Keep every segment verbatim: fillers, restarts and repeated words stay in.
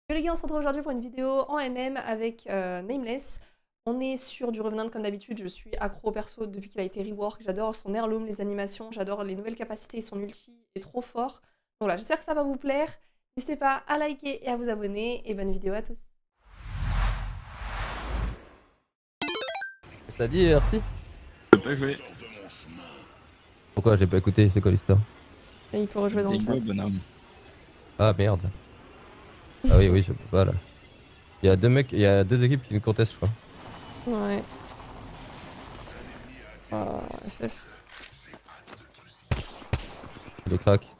Yo les gars, on se retrouve aujourd'hui pour une vidéo en M M avec euh, Nameless. On est sur du Revenant comme d'habitude, je suis accro au perso depuis qu'il a été rework, j'adore son heirloom, les animations, j'adore les nouvelles capacités, son ulti est trop fort. Donc voilà, j'espère que ça va vous plaire. N'hésitez pas à liker et à vous abonner, et bonne vidéo à tous. Ça dit Arti? J'ai pas joué. Pourquoi j'ai pas écouté? C'est quoi l'histoire? Et il peut rejouer dans le chat. Bonhomme. Ah merde. Ah oui oui je peux pas là. Il y a deux mecs, il y a deux équipes qui nous contestent je crois. Ouais. Oh, F F. Il est crack.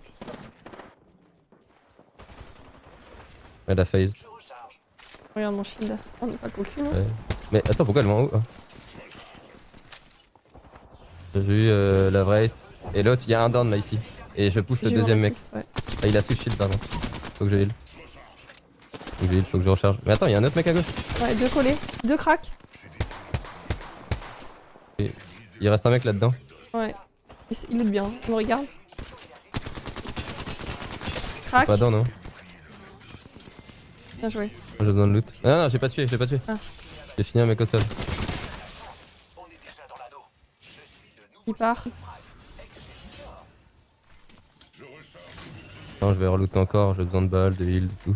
Elle a phase. Regarde mon shield. On n'est pas coquine. Ouais. Mais attends pourquoi elle m'en haut hein? J'ai vu euh, la vraie ace. Et l'autre il y a un down là ici. Et je pousse le deuxième mec. Ouais. Ah il a switch shield pardon. Faut que je heal. Faut que je heal, faut que je recharge. Mais attends il y a un autre mec à gauche. Ouais, deux collés, deux cracks. Et il reste un mec là-dedans. Ouais. Il, il loot bien, il me regarde. Crack. Pas down non. Bien joué. J'ai besoin de loot. Ah non non j'ai pas tué, j'ai pas tué. Ah. J'ai fini un mec au sol. Il part. Non je vais reloot encore, j'ai besoin de balles, de heal, de tout.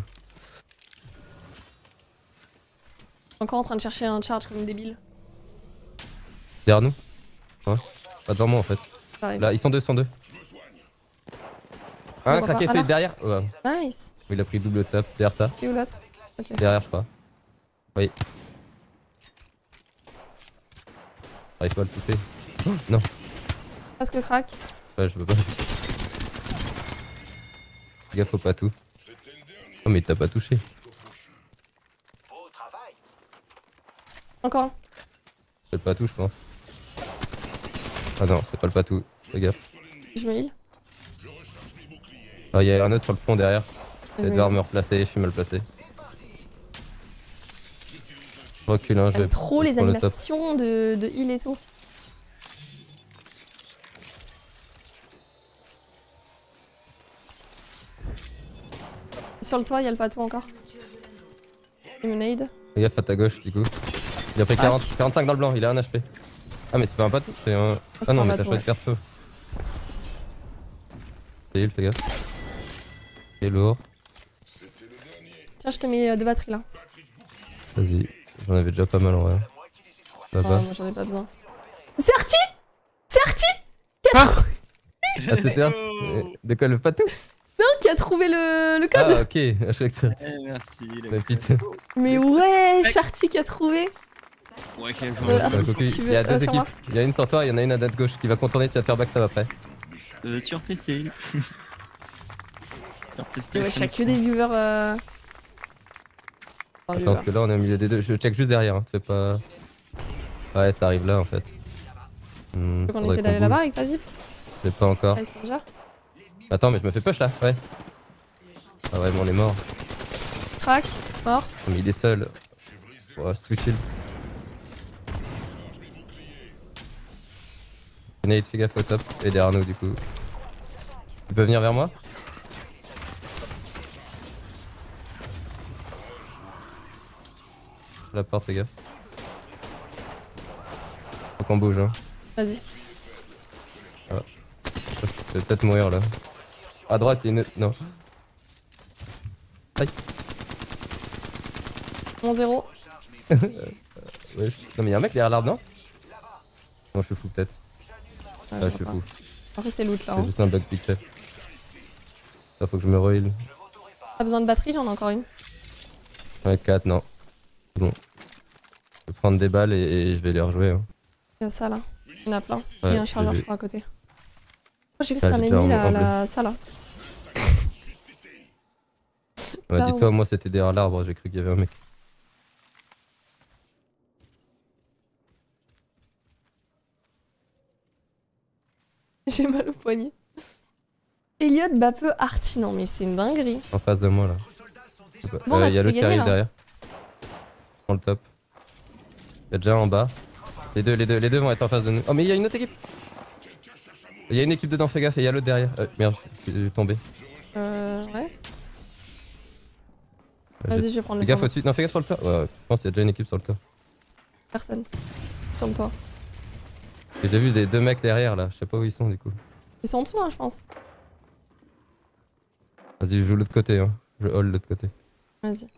Encore en train de chercher un charge comme une débile. Derrière nous? Ouais. Pas devant moi en fait. J'arrive. Là ils sont deux, ils sont deux. Un voit craqué pas. celui Ah, de derrière. Ouais. Nice. Il a pris double tap derrière ça. Et où l'autre? Ok. Derrière je crois. Oui. J'arrive pas à le toucher. Oh, non. Presque crack. Ouais je peux pas. Fais gaffe faut pas tout. Oh mais il t'a pas touché. Encore un. C'est le patou je pense. Ah non c'est pas le patou. Fais gaffe. Je me heal. Ah il y a un autre sur le pont derrière. Je Je vais me devoir heal. me replacer, je suis mal placé. Je recule hein, je vais J'aime trop les prendre le top. animations de, de heal et tout. Sur le toit, il y a le patou encore. Et une nade. Fais gaffe à ta gauche du coup. Il a pris quarante, quarante-cinq dans le blanc, il a un H P. Ah mais c'est pas un patou, c'est un... Ah, c'est non un mais t'as patou, choisi de perso. C'est heal, fais gaffe. Il est lourd. Tiens, je te mets euh, deux batteries là. Vas-y, j'en avais déjà pas mal en vrai. Oh, Là-bas. moi j'en ai pas besoin. C'est Arti! C'est Arti! Ah c'était un... De quoi le patou? Non, qui a trouvé le, le code! Ah ok, je croyais que ça... Eh, merci. les Mais mecs. putain. Mais ouais, Arti qui a trouvé! Ouais, quel Euh, jour. ah, Ouais, si Cocu, tu veux. il y a Euh, deux sur moi. équipes, il y a une sur toi, il y en a une à notre gauche qui va contourner, tu vas te faire backstab après. Euh, sur P C. Sur PlayStation. Ouais, je que des viewers. Euh... Enfin, Attends, parce viewers. que là on est au milieu des deux, je check juste derrière, hein. Tu fais pas... Ouais ça arrive là en fait. Hmm, Tu veux qu'on faudrait essaie d'aller bouge. là-bas avec Fazip? Je sais pas encore. Ah, ils sont déjà. Attends mais je me fais push là, ouais. Ah ouais mais on est mort. Crack, mort. Oh, mais il est seul. Oh, switch heal. Nate, fais gaffe au top. Et derrière nous du coup. Tu peux venir vers moi? La porte, fais gaffe. Faut qu'on bouge hein. Vas-y. Je vais peut-être mourir là. À droite, il y a une... Non. Aïe. un zéro. Ouais, je... Non mais y'a un mec derrière l'arbre non? Non je suis fou peut-être. Ouais, Ah je je suis vois fou. pas. Après, c'est loot là. C'est Hein. juste un bug pixel. Ça faut que je me re-heal. T'as besoin de batterie? J'en ai encore une. Ouais quatre non. C'est bon. Je vais prendre des balles et, et je vais les rejouer hein. Il y a ça là. Il y en a plein. Ouais, Il y a un j'ai chargeur, vu. je crois, à côté. Oh, j'ai cru que Ah, c'était un j'ai déjà ennemi en- là, en bleu. là, ça là. Ouais, Là, dis-toi on- moi c'était derrière l'arbre, j'ai cru qu'il y avait un mec. J'ai mal au poignet. Elliot bat peu Arti, non mais c'est une dinguerie. En face de moi là. Bon, Euh, bah, y a tu l'autre peux qui gagner, arrive là. derrière. Prends le top. Y'a déjà en bas. Les deux, les deux, les deux vont être en face de nous. Oh mais il y a une autre équipe. Il y a une équipe dedans, fais gaffe, et il y a l'autre derrière. Euh, merde, je suis tombé. Euh, ouais. Vas-y, je vais prendre le Fais gaffe tournoi. au-dessus. Non, fais gaffe sur le toit. Ouais, je pense qu'il y a déjà une équipe sur le toit. Personne. Sur le toit. J'ai déjà vu des deux mecs derrière là. Je sais pas où ils sont du coup. Ils sont en dessous, hein, je pense. Vas-y, je joue l'autre côté. Hein. Je hold l'autre côté. Vas-y.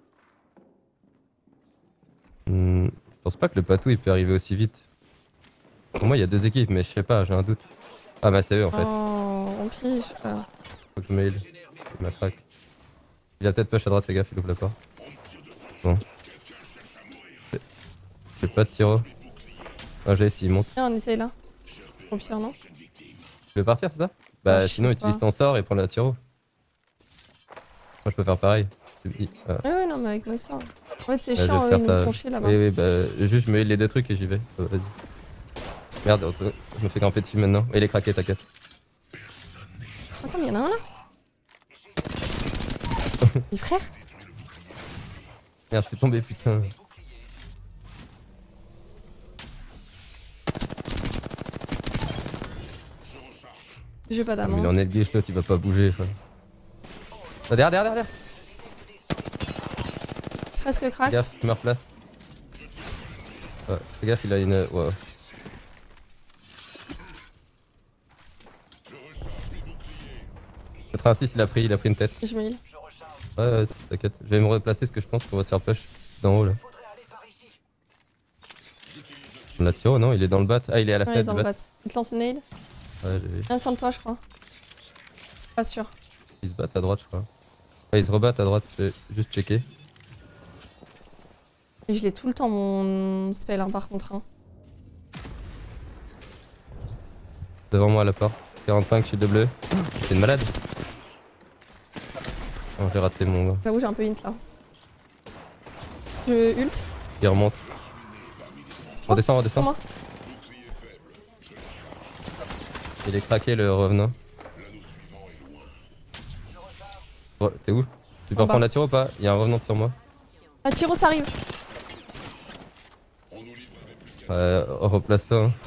Hmm, je pense pas que le patou il peut arriver aussi vite. Pour moi, il y a deux équipes, mais je sais pas, j'ai un doute. Ah, bah c'est eux en fait. Oh, on pige. Ah. Faut que je mail. Il m'a crack. Il a peut-être push à droite, fais gaffe, il ouvre la porte. Bon. J'ai pas de tiro. Ah, j'ai s'il monte. Viens, on essaye là. Au pire, non? Tu veux partir, c'est ça? Bah, Ah, je sinon, sais utilise pas. ton sort et prends la tiro. Moi, je peux faire pareil. Tu me dis. Ah. Ouais, ouais, non, mais avec nos sorts. En fait, c'est Ouais, je vais chiant, eux, faire ils nous ça. font chier là-bas. Oui, oui, bah, juste je mets les deux trucs et j'y vais. Euh, Vas-y. Merde, euh, je me fais grimper dessus maintenant. Il est craqué, t'inquiète. Attends, mais y'en a un là. Les frères? Merde, je suis tombé, putain. J'ai pas Ah, d'âme. mais il hein. en est de guiche, l'autre, il va pas bouger. Enfin. Ah, derrière, derrière, derrière. Presque Fais crack. gaffe, je me replace. Ouais, fais gaffe, il a une. Wow. quatre-vingt-six, il a pris, il a pris une tête. Je me heal. Ouais, ouais, t'inquiète. Je vais me replacer parce que je pense qu'on va se faire push d'en haut là. On l'a tiré, non? Il est dans le bat. Ah, il est à la Ouais, il est fenêtre dans du le bat. bat. Il te lance une nail. Ouais, j'ai vu. Viens sur le toit, je crois. Pas sûr. Ils se battent à droite, je crois. Ouais, ils se rebattent à droite, je vais juste checker. Et je l'ai tout le temps, mon spell, hein, par contre. Hein. Devant moi à la porte. quarante-cinq, shield bleu. C'est une malade. Oh, j'ai raté mon gars. J'avoue, j'ai un peu hint là. Je ult. Il remonte. Redescends, redescends. Pour moi. Il est craqué le revenant. Ouais, t'es où? Tu peux En reprendre bas. la tire ou pas? Il y a un revenant sur moi. Ah, Tyros arrive. Ouais, replace-toi. Hein.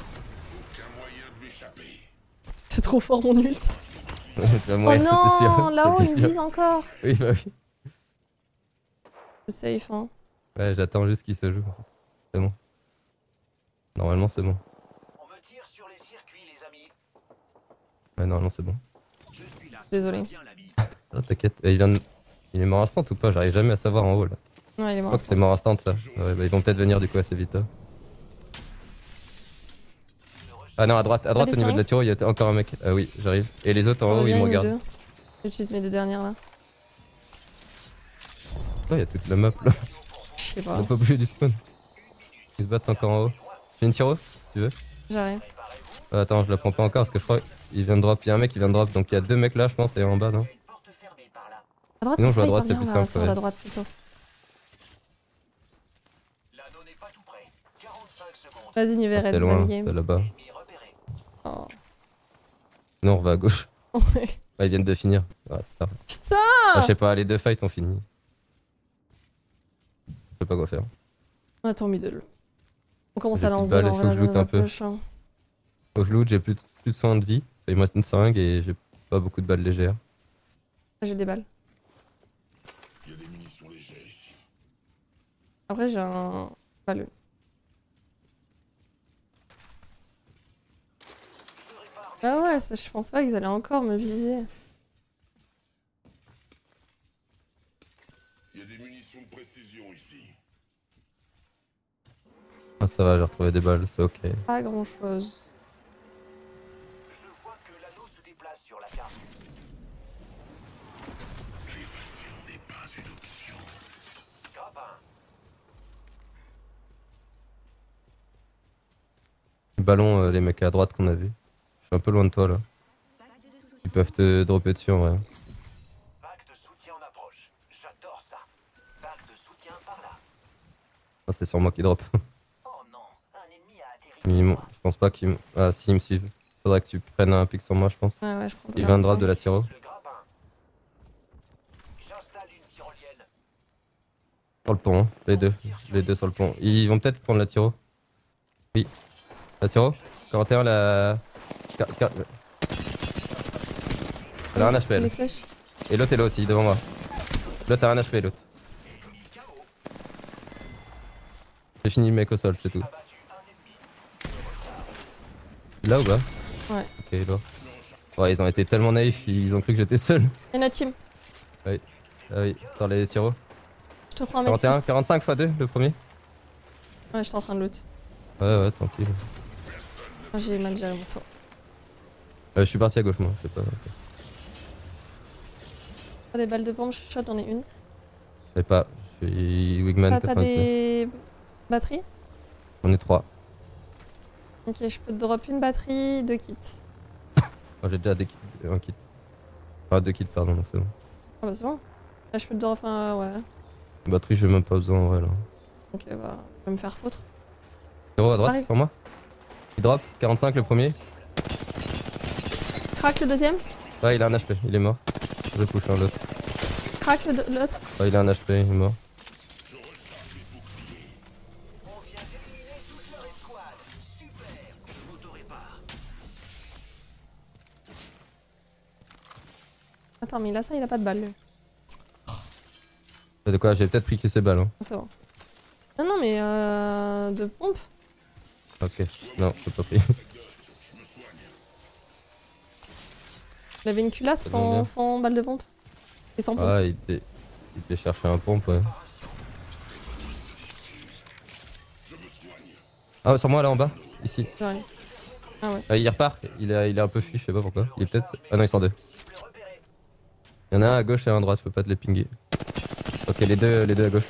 C'est trop fort mon ult. Tu vas Oh mourir, c'était sûr. non, là-haut, C'était il sûr. vise encore. Oui, bah oui. Je safe, hein. Ouais, j'attends juste qu'il se joue. C'est bon. Normalement, c'est bon. On me tire sur les circuits, les amis. Ouais, normalement, c'est bon. Je suis là. Désolé. Bien l'ami. Ah, t'inquiète. Et Il, vient de- il est mort instant ou pas? J'arrive jamais à savoir en haut là. Ouais, il est Je mort. crois que c'est mort instant ça. Ouais, bah, ils vont peut-être venir du coup assez vite. Hein. Ah non, à droite, à droite des au niveau de seringues la tiro, il y a encore un mec. Ah oui, j'arrive. Et les autres en On haut, ils revient, me nous regardent. deux. J'utilise mes deux dernières là. Oh, il y a toute la map là. Je sais On pas. va pas bouger du spawn. Ils se battent encore en haut. J'ai une tiro, si tu veux. J'arrive. Ah, attends, je la prends pas encore parce que je crois qu'il vient de drop. Il y a un mec qui vient de drop. Donc il y a deux mecs là, je pense, et en bas, non? Porte fermée par là. À droite, Sinon, ça je vais à fight, droite, hein, c'est viens, plus là, simple, sur ouais. la droite plutôt. L'anneau n'est pas tout près. quarante-cinq secondes. Vas-y, Ah, Niveret, c'est bonne loin, game. c'est là-bas. Ennemi repéré. Oh. Non, on va à gauche. Ouais. Ah, ils viennent de finir. Ah, c'est ça. Putain. Ah, je sais pas, les deux fights ont fini. Je sais pas quoi faire. Attends, middle. On commence J'ai à plus de lancer balles, là, il on faut que je va loot la un peu. push, hein. Faut que je loot, j'ai plus de, plus de soins de vie. Il me reste une seringue et j'ai pas beaucoup de balles légères. J'ai des balles. Après, j'ai un. Pas le. Ah ouais, ça, je pense pas qu'ils allaient encore me viser. Il y a des munitions de précision ici. Ah, ça va, j'ai retrouvé des balles, c'est ok. Pas grand chose. Je vois que l'anneau se déplace sur la carte. L'évasion n'est pas une option. Grappin. Ballon, euh, les mecs à droite qu'on a vu. Je suis un peu loin de toi là. Ils peuvent te dropper dessus en vrai. Vague de soutien en approche. J'adore ça. Vague de soutien par là. Ah, c'est sur moi qui drop. Oh non, un ennemi a atterri. Ils m'ont- je pense pas qu'ils m'- Ah, si, ils me suivent. Faudrait que tu prennes un pic sur moi, je pense. Ouais, ouais, je prends Il vient de drop de la tiro. Le grappin. J'installe une tyrolienne. Sur le pont, hein. Les deux. Les deux sur le pont. Ils vont peut-être prendre la tiro. Oui. La tiro quarante et un, la. Quar- quar- Elle a un H P elle. Les flèches. Et l'autre est là aussi, devant moi. L'autre a un H P, l'autre. J'ai fini le mec au sol, c'est tout. Là ou bas? Ouais. Ok, là. Ouais, ils ont été tellement naïfs, ils ont cru que j'étais seul. Et notre team. Ah oui, dans les tiros. Je te prends un mec. quarante et un, quarante-cinq fois deux le premier. Ouais, j'étais en train de loot. Ouais, ouais, tranquille. Moi, j'ai mal géré mon saut. Euh, je suis parti à gauche, moi, je sais pas. Pas des balles de bombe, je suis shot, j'en ai une. Je sais pas, je suis Wigman Ah, t'as quatre-vingt-dix-neuf. des batteries? J'en ai trois. Ok, je peux te drop une batterie, deux kits. Moi j'ai déjà des kits, un kit. Ah, deux kits, pardon, donc c'est bon. Ah bah c'est bon. Là, je peux te drop un. Ouais. Batterie, j'ai même pas besoin en vrai là. Ok, bah, je vais me faire foutre. Zéro à droite, Arrive. sur moi. Il drop, quarante-cinq le premier. Crac le deuxième. Ouais, il a un H P, il est mort. Je push un l'autre. Crac le deux- l'autre. Ouais, il a un H P, il est mort. On vient d'éliminer toute leur escouade. Super. Je m'auto-répare. Attends, mais là, ça, il a pas de balle, lui. De quoi? J'ai peut-être pris qui ses balles. Hein. Ah, c'est bon. Non, non, mais euh. De pompe. Ok, non, j'ai pas pris. Il avait une culasse Ça tombe bien. sans, sans balle de pompe. Et sans pompe. Ah, il était, il était chercher un pompe, ouais. Ah, sur moi là en bas, ici. Ouais. Ah ouais. Ah, il repart, il est, il est un peu fui, je sais pas pourquoi. Il est peut-être. Ah non, ils sont deux. Il y en a un à gauche et un à droite, je peux pas te les pinguer. Ok, les deux, les deux à gauche.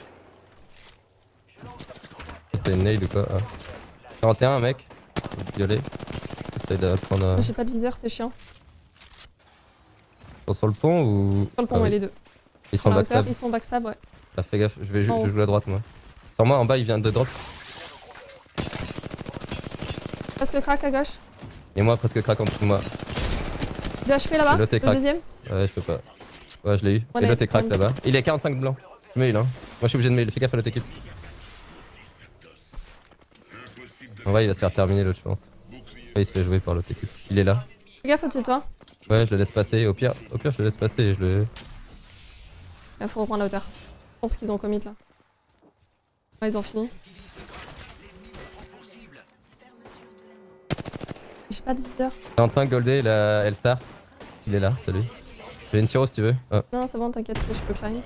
C'était une nade ou quoi? Ah. quarante et un, mec. Violet. Essaye de prendre un. J'ai pas de viseur, c'est chiant. Ils sont sur le pont ou. Sur le pont, Ah ouais, oui. les deux. Ils Sur sont la hauteur, backstab. ils sont backstab, ouais. Ah, fais gaffe, je vais ju- En haut. je joue à droite moi. Sur moi en bas, il vient de drop. Presque le crack à gauche. Et moi, presque crack en dessous de moi. deux H P là-bas. Et l'autre est Le crack. deuxième. Ouais, je peux pas. Ouais, je l'ai eu. Ouais, Et l'autre est crack ouais. là-bas. Il est quarante-cinq blanc. Je mets il hein. Moi, je suis obligé de mail. Fais gaffe à l'autre équipe. En vrai, il va se faire terminer l'autre, je pense. Ouais, il se fait jouer par l'autre équipe. Il est là. Fais gaffe au-dessus de toi. Ouais, je le laisse passer. Au pire, au pire, je le laisse passer et je le. Il faut reprendre la hauteur. Je pense qu'ils ont commit là. Ouais, ils ont fini. J'ai pas de viseur. quarante-cinq Goldé, la L-Star. Il est là, salut. J'ai une tiro si tu veux. Ah. Non, c'est bon, t'inquiète, je peux climb.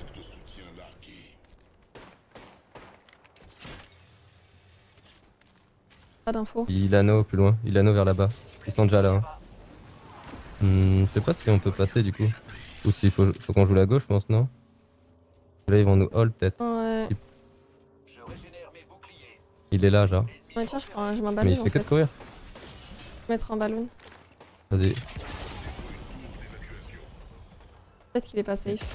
Pas d'infos. Il a no plus loin. Il a no vers là-bas. Ils sont déjà là. Hein. Hmm, je sais pas si on peut passer du coup. Ou s'il faut, faut qu'on joue la gauche, je pense, non? Là, ils vont nous hold peut-être. Ouais. Je régénère mes boucliers. Il est là, genre. Ouais, tiens, je prends, je m'en Mais ballon il en fait que fait. de courir. Mettre un ballon. Vas-y. Peut-être qu'il est pas safe.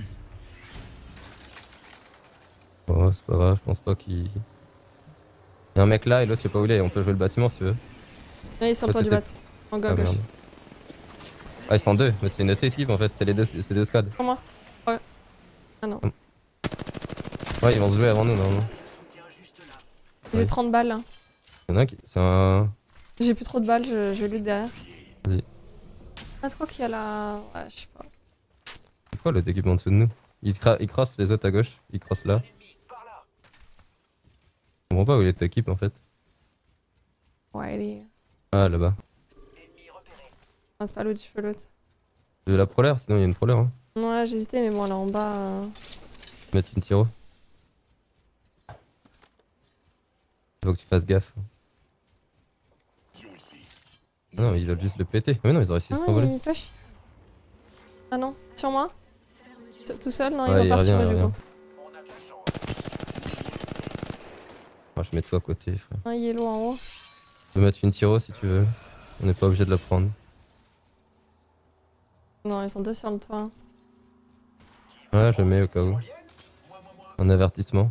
Bon, c'est pas grave, je pense pas qu'il. Il y a un mec là et l'autre, je sais pas où il est. On peut jouer le bâtiment si tu veux. Ouais, il est sur le toit du bat. En go à Ah gauche. merde. Ah, ils sont deux, mais c'est une autre équipe en fait. C'est les deux, c'est deux squads. Sur moi. Ouais. Ah non. Ouais, ils vont se jouer avant nous normalement. J'ai Ouais. trente balles là. Il y en a un qui. C'est un. J'ai plus trop de balles, je, je vais loot derrière. Vas-y. Ah, je crois qu'il y a la. Ouais, je sais pas. C'est quoi l'autre équipe en dessous de nous? Ils, cra- ils crossent les autres à gauche. Ils crossent là. Je comprends pas où il est cette équipe en fait. Ouais, elle est. Ah, là-bas. Ah, c'est pas l'autre, je peux l'autre. Tu veux la prolaire? Sinon, il y a une prolaire. Hein. Ouais, j'hésitais, mais bon, là en bas. euh, Mettre une tiro. Faut que tu fasses gaffe. Ah non, ils veulent juste le péter. Mais non, ils ont réussi à Ah, se s'envoler. il push. Ah non, sur moi? T- Tout seul? Non, Ouais, il il va pas revient, sur il le revient. go. Ah, je mets toi à côté, frère. Un yellow en haut. Tu peux mettre une tiro si tu veux. On n'est pas obligé de la prendre. Non, ils sont deux sur le toit. Ouais, je mets au cas où. Un avertissement.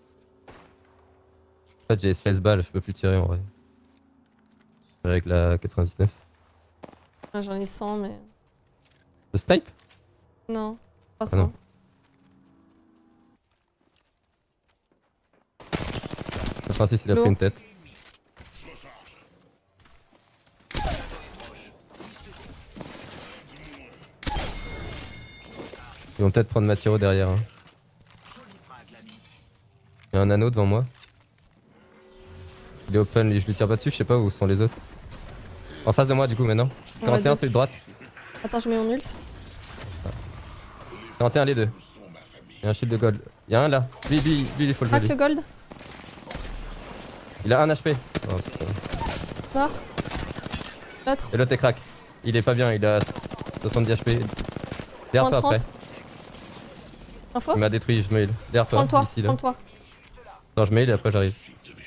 En fait, j'ai seize balles, je peux plus tirer en vrai. Avec la quatre-vingt-dix-neuf. Ah, j'en ai cent, mais. Le snipe? Non, pas Ah cent. non. Francis, il a L'eau. pris une tête. Ils vont peut-être prendre ma tiro derrière. Hein. Il y a un anneau devant moi. Il est open, je lui tire pas dessus, je sais pas où sont les autres. En face de moi du coup maintenant. On quarante et un va deux. celui de droite. Attends, je mets mon ult. quarante et un les deux. Il y a un shield de gold. Il y a un là. Lui, lui, lui il faut le Crac voler. le gold. Il a un H P. Oh, putain. Mort. L'autre. Et l'autre est crack. Il est pas bien, il a soixante-dix H P. Derrière toi trente, après. Info. Il m'a détruit, je me heal. Derrière toi, Prends-le toi. ici là. Prends-le toi. Non, je me heal et après j'arrive.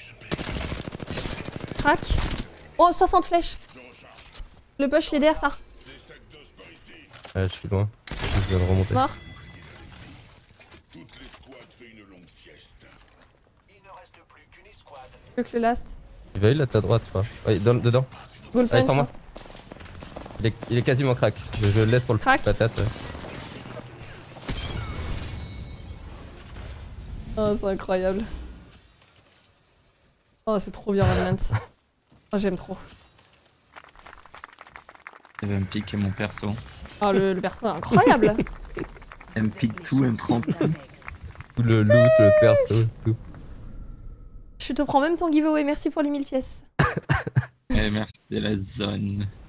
Crac. Oh, soixante flèches. Le push, il est derrière ça. Ouais, je suis loin. Je viens de remonter. Mort. Toute l'escouade fait une longue sieste. Il ne reste plus qu'une escouade. Plus que le last. Il va heal là, à ta droite, je crois. Ouais, dans- dedans. Goal Allez, punch. sans moi. Il est, il est quasiment crack. Je, je le laisse pour le Crack. patate. Ouais. Oh, c'est incroyable. Oh, c'est trop bien, Remnant. Oh, j'aime trop. Elle va me piquer mon perso. Oh, le, le perso est incroyable. Elle me pique tout, elle me prend tout. Tout le loot, le perso, tout. Je te prends même ton giveaway. Merci pour les mille pièces. Eh, merci, c'est la zone.